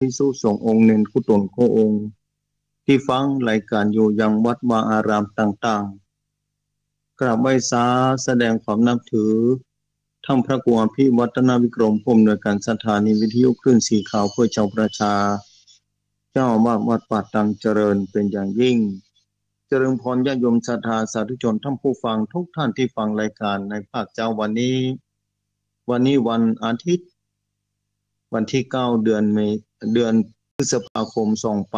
ภิกษุสงฆ์องค์เน้นกุตนโคองค์ที่ฟังรายการอยู่ยังวัดวาอารามต่างๆกราบไหว้สาแสดงความนับถือท่านพระครูอภิวัฒนวิกรมผู้อำนวยการสถานีวิทยุคลื่นสีขาวเพื่อชาวประชาเจ้าอาวาสวัดป่าตังเจริญเป็นอย่างยิ่งเจริญพรญาติโยมศรัทธาสาธุชนท่านผู้ฟังทุกท่านที่ฟังรายการในภาคเจ้าวันนี้วันอาทิตย์วันที่9เดือนพฤษภาคม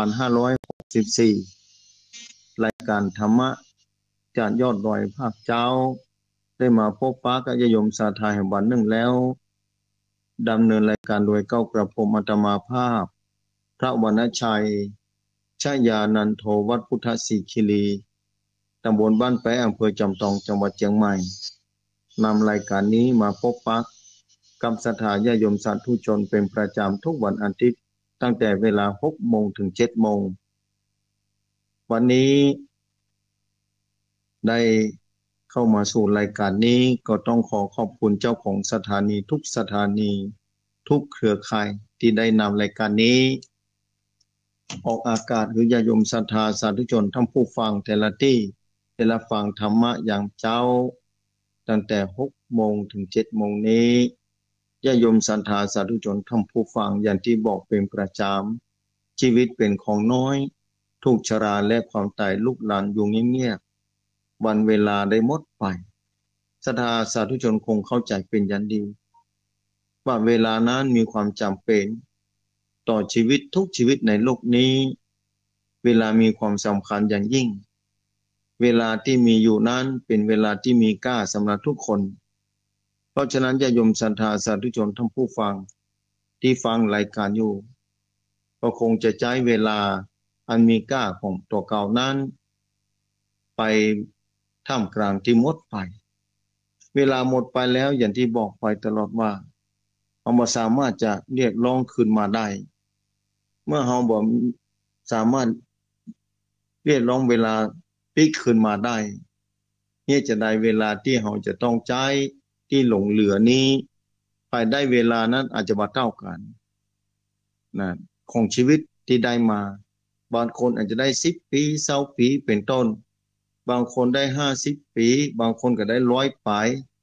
2564รายการธรรมะจากยอดดอยภาคเจ้าได้มาพบปะกับญาติโยมศรัทธาแห่งวันหนึ่งแล้วดำเนินรายการโดยเก้ากระผมอาตมาภาพพระวรรณชัยชยานันโทวัดพุทธศิคิรีตำบลบ้านแปะอำเภอจอมทองจังหวัดเชียงใหม่นำรายการนี้มาพบปะกับศรัทธาญาติโยมสาธุชนเป็นประจำทุกวันอาทิตย์ตั้งแต่เวลา 6 โมงถึง 7 โมงวันนี้ได้เข้ามาสู่รายการนี้ก็ต้องขอขอบคุณเจ้าของสถานีทุกสถานีทุกเครือข่ายที่ได้นำรายการนี้ออกอากาศหรือญาติโยมศรัทธาสาธุชนท่านผู้ฟังแต่ละที่แต่ละฟังธรรมะอย่างเจ้าตั้งแต่ 6 โมงถึง 7 โมงนี้ญาติโยมศรัทธาสาธุชนท่านผู้ฟังอย่างที่บอกเป็นประจำชีวิตเป็นของน้อยทุกชราและความตายลุกลานอยู่เงียบๆวันเวลาได้หมดไปศรัทธาสาธุชนคงเข้าใจเป็นอย่างดีว่าเวลานั้นมีความจำเป็นต่อชีวิตทุกชีวิตในโลกนี้เวลามีความสำคัญอย่างยิ่งเวลาที่มีอยู่นั้นเป็นเวลาที่มีค่าสำหรับทุกคนเพราะฉะนั้นญาติโยมศรัทธาสาธุชนท่านผู้ฟังที่ฟังรายการอยู่ก็คงจะใช้เวลาอันมีค่าของตัวเก่านั้นไปท่ามกลางที่หมดไปเวลาหมดไปแล้วอย่างที่บอกไปตลอดว่าเราไม่สามารถจะเรียกร้องคืนมาได้เมื่อเราบอกสามารถเรียกร้องเวลาพลิกคืนมาได้เนี่ยจะได้เวลาที่เราจะต้องใช้ที่หลงเหลือนี้ภายได้เวลานั้นอาจจะมาเท่ากันนะของชีวิตที่ได้มาบางคนอาจจะได้10 ปี20 ปีเป็นต้นบางคนได้50 ปีบางคนก็ได้100 ปี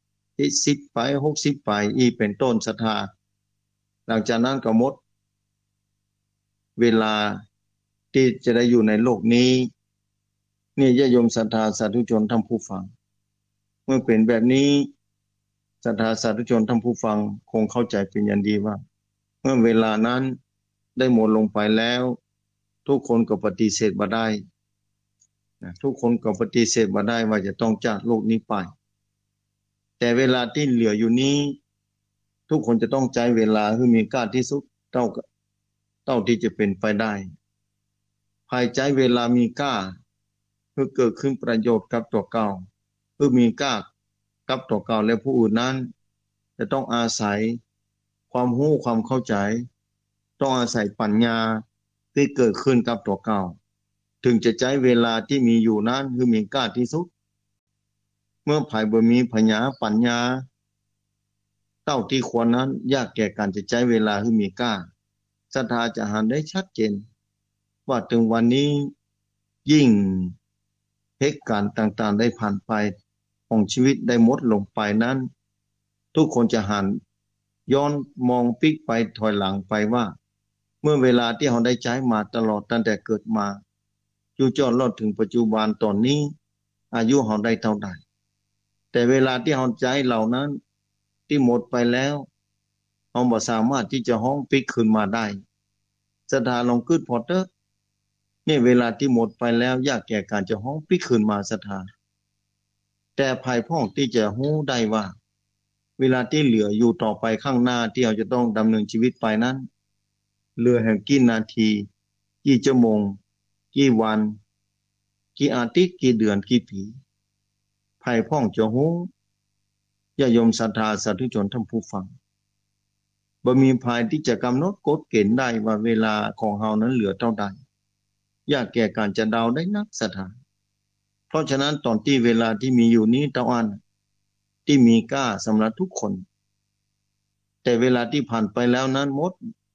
70 ปี60 ปีอีเป็นต้นศรัทธาหลังจากนั้นก็หมดเวลาที่จะได้อยู่ในโลกนี้นี่ญาติโยมศรัทธาสาธุชนท่านผู้ฟังเมื่อเป็นแบบนี้ศรัทธาสาธุชนท่านผู้ฟังคงเข้าใจเป็นอย่างดีว่าเมื่อเวลานั้นได้หมดลงไปแล้วทุกคนก็ปฏิเสธบ่ได้ทุกคนก็ปฏิเสธบ่ได้ว่าจะต้องจากโลกนี้ไปแต่เวลาที่เหลืออยู่นี้ทุกคนจะต้องใช้เวลาให้มีค่าที่สุดเท่าที่จะเป็นไปได้ภายใจเวลามีค่าเพื่อเกิดขึ้นประโยชน์กับตัวเก่าเพื่อมีค่ากับตัวเก่าและผู้อื่นนั้นจะต้องอาศัยความรู้ความเข้าใจต้องอาศัยปัญญาที่เกิดขึ้นกับตัวเก่าถึงจะใช้เวลาที่มีอยู่นั้นคือมีค่าที่สุดเมื่อภายบ่มีปัญญาเท่าที่ควรนั้นยากแก่การจะใช้เวลาให้มีค่าศรัทธาจะหันได้ชัดเจนว่าถึงวันนี้ยิ่งเหตุการณ์ต่างๆได้ผ่านไปของชีวิตได้หมดลงไปนั้นทุกคนจะหันย้อนมองพลิกไปถอยหลังไปว่าเมื่อเวลาที่เราได้ใช้มาตลอดตั้งแต่เกิดมาอยู่จนรอดถึงปัจจุบันตอนนี้อายุเราได้เท่าใดแต่เวลาที่เราใช้เหล่านั้นที่หมดไปแล้วเราบ่สามารถที่จะห้องพลิกคืนมาได้ศรัทธาลองคิดพอเถอะนี่เวลาที่หมดไปแล้วยากแก่การจะห้องพลิกคืนมาศรัทธาแต่ภายพ้องที่จะรู้ได้ว่าเวลาที่เหลืออยู่ต่อไปข้างหน้าที่เราจะต้องดำเนินชีวิตไปนั้นเหลือแห่งกี่นาทีกี่ชั่วโมงกี่วันกี่อาทิตย์กี่เดือนกี่ปีภายพ้องจะรู้ญาติโยมศรัทธาสาธุชนท่านผู้ฟังบ่มีภายที่จะกำหนดกฎเกณฑ์ได้ว่าเวลาของเรานั้นเหลือเท่าใดยากแก่การจะเดาได้นักศรัทธาเพราะฉะนั้นตอนที่เวลาที่มีอยู่นี้เท่าอันที่มีค่าสำหรับทุกคนแต่เวลาที่ผ่านไปแล้วนั้นหมด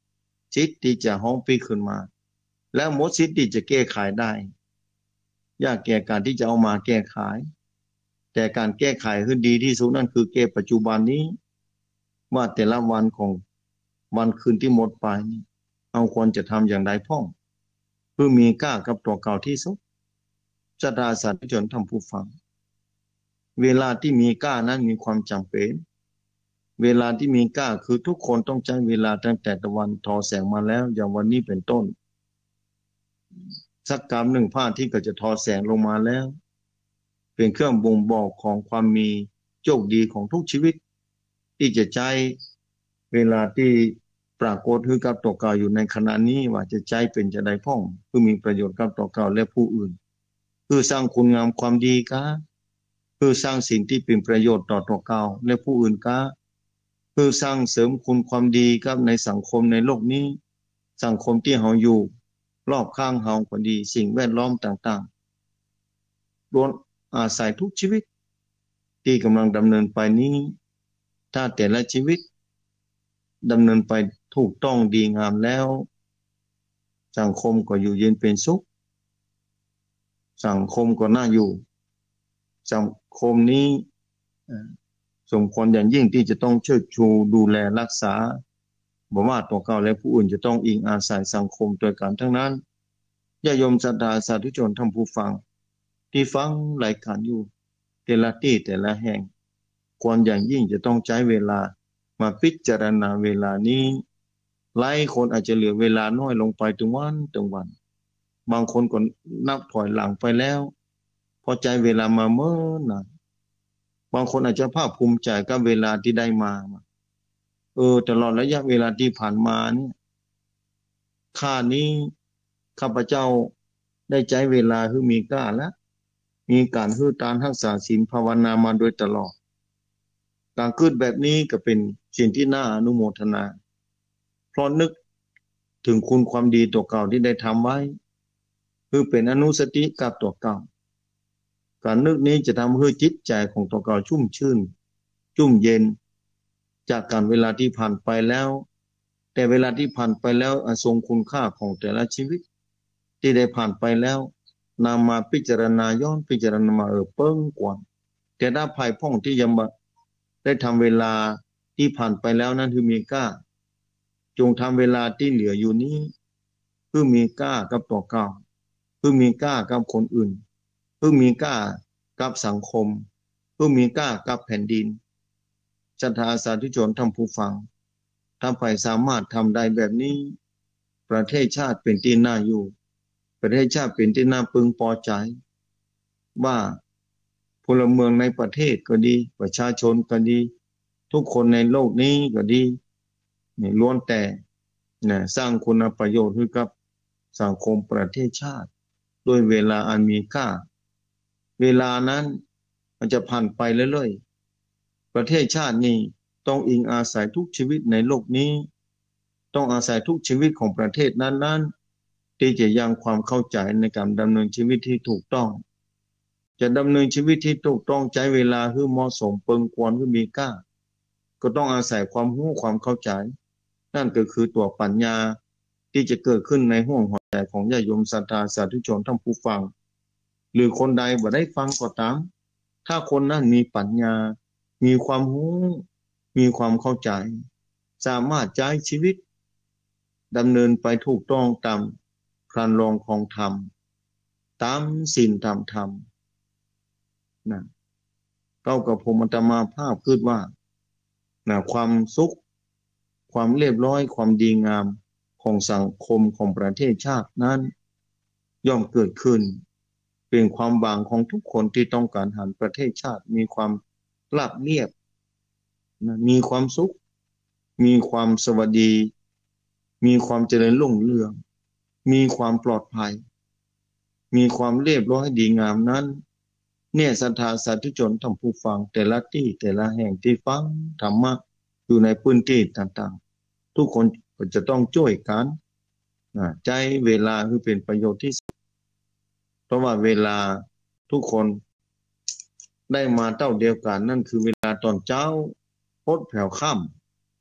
สิทธิ์ที่จะห้องปีขึ้นมาแล้วหมดสิทธิ์ที่จะแก้ไขได้ยากแก่การที่จะเอามาแก้ไขแต่การแก้ไขที่ดีที่สุดนั่นคือแก้ปัจจุบันนี้ว่าแต่ละวันของวันคืนที่หมดไปนี่เอาควรจะทำอย่างไรพ่องเพื่อมีกล้ากับตัวเก่าที่สุดจะดาสัตว์จนทำผู้ฟังเวลาที่มีกล้านั้นมีความจำเป็นเวลาที่มีกล้าคือทุกคนต้องใช้เวลาตั้งแต่ตะวันทอแสงมาแล้วอย่างวันนี้เป็นต้นสักกรรมหนึ่งผ้าที่ก็จะทอแสงลงมาแล้วเป็นเครื่องบ่งบอกของความมีโชคดีของทุกชีวิตที่จะใช้เวลาที่ปรากฏคือกับตัวเก่าอยู่ในขณะนี้ว่าจะใช้เป็นจะได้พ่องเพื่อมีประโยชน์กับตัวเก่าและผู้อื่นคือสร้างคุณงามความดีกะคือสร้างสิ่งที่เป็นประโยชน์ต่อตัวเก่าและผู้อื่นกะคือสร้างเสริมคุณความดีกับในสังคมในโลกนี้สังคมที่เราอยู่รอบข้างเราก็ดีสิ่งแวดล้อมต่างๆล้วนอาศัยทุกชีวิตที่กำลังดำเนินไปนี้ถ้าแต่ละชีวิตดำเนินไปถูกต้องดีงามแล้วสังคมก็อยู่เย็นเป็นสุขสังคมก็น่าอยู่สังคมนี้สมควรอย่างยิ่งที่จะต้องเชิดชูดูแลรักษาบ่ว่าตัวเก่าและผู้อื่นจะต้องอิงอาศัยสังคมด้วยกันทั้งนั้นญาติโยมศรัทธาสาธุชนท่านผู้ฟังที่ฟังรายการอยู่แต่ละที่แต่ละแห่งควรอย่างยิ่งจะต้องใช้เวลามาพิจารณาเวลานี้หลายคนอาจจะเหลือเวลาน้อยลงไปถึงวันบางคนก็นับถอยหลังไปแล้วพอใจเวลามาเมื่อนานบางคนอาจจะภาคภูมิใจกับเวลาที่ได้มาตลอดระยะเวลาที่ผ่านมาเนี่ยข้านี้ข้าพเจ้าได้ใช้เวลาคือมีกล้าและมีการฮือตานรักษาศีลภาวนามาโดยตลอดการคิดแบบนี้ก็เป็นสิ่งที่น่าอนุโมทนาเพราะนึกถึงคุณความดีตัวเก่าที่ได้ทำไว้คือเป็นอนุสติกับตัวเก่าการนึกนี้จะทำให้จิตใจของตัวเก่าชุ่มชื่นชุ่มเย็นจากการเวลาที่ผ่านไปแล้วแต่เวลาที่ผ่านไปแล้วทรงคุณค่าของแต่ละชีวิตที่ได้ผ่านไปแล้วนำมาพิจารณาย้อนพิจารณามาเปิ้งกวนแต่ถ้าภายพ่องที่ยังได้ทำเวลาที่ผ่านไปแล้วนั้นคือมีกล้าจงทำเวลาที่เหลืออยู่นี้เพื่อมีกล้ากับตัวเก่าเพื่อมีกล้ากับคนอื่นเพื่อมีกล้ากับสังคมเพื่อมีกล้ากับแผ่นดินศรัทธาสาธุชนท่านผู้ฟังถ้าใครสามารถทำได้แบบนี้ประเทศชาติเป็นที่น่าอยู่ประเทศชาติเป็นที่น่าพึงพอใจว่าพลเมืองในประเทศก็ดีประชาชนก็ดีทุกคนในโลกนี้ก็ดีนี่ล้วนแต่สร้างคุณประโยชน์ให้กับสังคมประเทศชาติด้วยเวลาอันมีค่าเวลานั้นมันจะผ่านไปเรื่อยๆประเทศชาตินี้ต้องอิงอาศัยทุกชีวิตในโลกนี้ต้องอาศัยทุกชีวิตของประเทศนั้นๆที่จะยังความเข้าใจในการดำเนินชีวิตที่ถูกต้องจะดำเนินชีวิตที่ถูกต้องใช้เวลาให้เหมาะสมเปิงควรให้มีค่าก็ต้องอาศัยความรู้ความเข้าใจนั่นก็คือตัวปัญญาที่จะเกิดขึ้นในห้วงหัวใจของญาติโยมศรัทธาสาธุชนท่านผู้ฟังหรือคนใดบ่ได้ฟังก็ตามถ้าคนนั้นมีปัญญามีความรู้มีความเข้าใจสามารถใช้ชีวิตดำเนินไปถูกต้องตามครานรองของธรรมตามศีลตามธรรมนะเก้ากับผมอาตมาภาพคิดว่าความสุขความเรียบร้อยความดีงามของสังคมของประเทศชาตินั้นย่อมเกิดขึ้นเป็นความหวังของทุกคนที่ต้องการหันประเทศชาติมีความราบเรียบมีความสุขมีความสวัสดีมีความเจริญรุ่งเรืองมีความปลอดภัยมีความเรียบร้อยดีงามนั้นเนี่ยศรัทธาสาธุชนท่านผู้ฟังแต่ละที่แต่ละแห่งที่ฟังธรรมะอยู่ในพื้นที่ต่างๆทุกคนก็จะต้องช่วยกันใจเวลาคือเป็นประโยชน์ที่สุดเพราะว่าเวลาทุกคนได้มาเท่าเดียวกันนั่นคือเวลาตอนเช้าพดแผ่วค่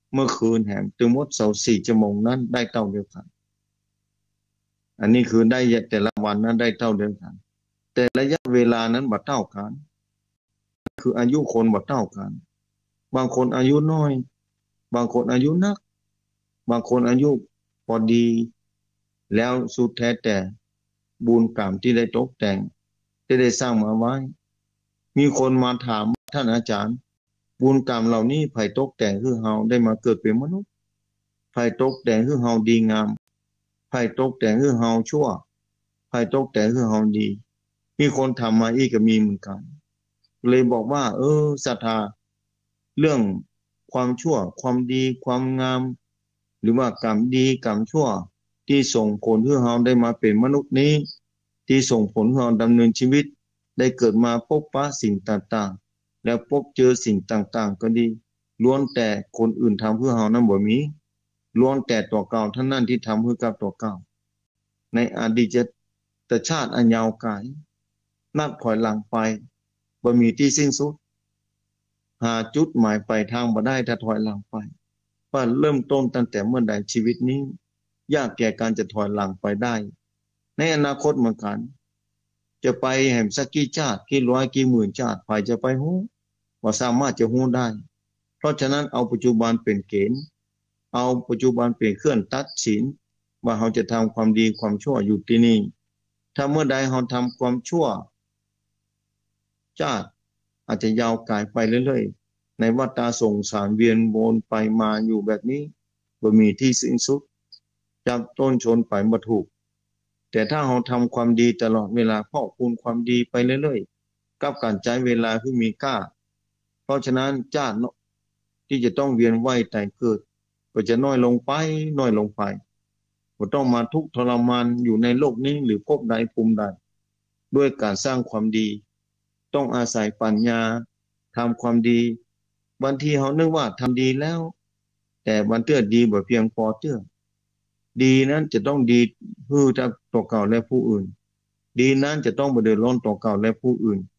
เมื่อคืนแหมถึงหมด24 ชั่วโมงนั้นได้เท่าเดียวกันอันนี้คือได้แต่ละวันนั้นได้เท่าเดียวกันแต่ระยะเวลานั้นบ่เท่ากันคืออายุคนบ่เท่ากันบางคนอายุน้อยบางคนอายุนักบางคนอายุพอดีแล้วสุดแท้แต่บุญกรรมที่ได้ตกแต่งที่ได้สร้างมาไว้มีคนมาถามท่านอาจารย์บุญกรรมเหล่านี้ไผตกแต่งคือเฮาได้มาเกิดเป็นมนุษย์ไผตกแต่งคือเฮาดีงามไผตกแต่งคือเฮาชั่วไผตกแต่งคือเฮาดีมีคนทำมาอีกก็มีเหมือนกันเลยบอกว่าศรัทธาเรื่องความชั่วความดีความงามหรือว่ากรรมดีกรรมชั่วที่ส่งผลให้เราได้มาเป็นมนุษย์นี้ที่ส่งผลให้เราดำเนินชีวิตได้เกิดมาพบปะสิ่งต่างๆแล้วพบเจอสิ่งต่างๆก็ดีล้วนแต่คนอื่นทำเพื่อเรานั้นบ่มีล้วนแต่ตัวเก่าท่านนั้นที่ทำเพื่อกับตัวเก่าในอดีตชาติอันยาวไกลนับถอยหลังไปบ่มีที่สิ้นสุดหาจุดหมายปลายทางบ่ได้ถ้าถอยหลังไปว่าเริ่มต้นตั้งแต่เมื่อใดชีวิตนี้ยากแก่การจะถอยหลังไปได้ในอนาคตเหมือนกันจะไปแห่งสักกี่ชาติกี่ร้อยกี่หมื่นชาติไปจะไปฮู้ว่าสามารถจะฮู้ได้เพราะฉะนั้นเอาปัจจุบันเป็นเกณฑ์เอาปัจจุบันเป็นเครื่องตัดสินว่าเราจะทำความดีความชั่วอยู่ที่นี่ถ้าเมื่อใดเราทำความชั่วชาติอาจจะยาวไกลไปเรื่อยๆในวัฏสงสารเวียนวนไปมาอยู่แบบนี้บ่มีที่สิ้นสุดจับต้นชนไปบ่ถูกแต่ถ้าเราทำความดีตลอดเวลาพอกพูนความดีไปเรื่อยๆกับการใช้เวลาที่มีค่าเพราะฉะนั้นชาติที่จะต้องเวียนว่ายตายเกิดก็จะน้อยลงไปน้อยลงไปบ่ต้องมาทุกข์ทรมานอยู่ในโลกนี้หรือภพใดภูมิใดด้วยการสร้างความดีต้องอาศัยปัญญาทำความดีบางทีเขานึกว่าทำดีแล้วแต่บางเตื้อดีบ่เพียงพอเตื้อดีนั้นจะต้องดีเพื่อตัวเก่าและผู้อื่นดีนั้นจะต้องบ่เดือดร้อนตัวเก่าและผู้อื่น